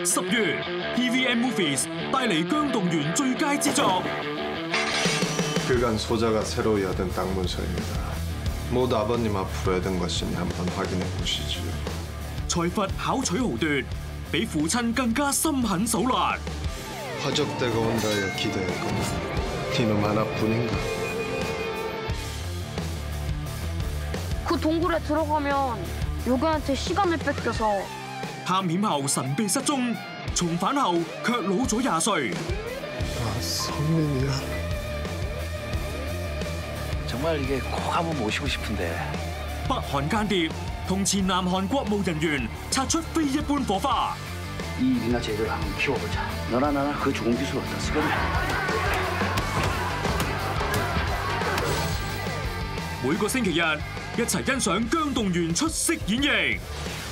10月 TVN Movies 帶嚟姜棟元最佳之作。 그간 소자가 새로 여든 땅 문서입니다. 모두 아버님 앞으로 여든 것이니 한번 확인해 보시지요. 財閥巧取豪奪，比父親更加心狠手辣。 화적대가 온다여 기대했거든. 뒤놈 하나뿐인가? 그 동굴에 들어가면 요괴한테 시간을 뺏겨서 探險後神秘失蹤，重返後卻老咗20歲。 아, 성민이야. 정말 이게 꼭 한번 모시고 싶은데. 北韓間諜同前南韓國務人員擦出非一般火花。 이 일이나 제대로 한번 키워보자. 너나 나나 그 좋은 기술 어디다 쓰겠네. 每個星期日一齊欣賞姜棟元出色演繹。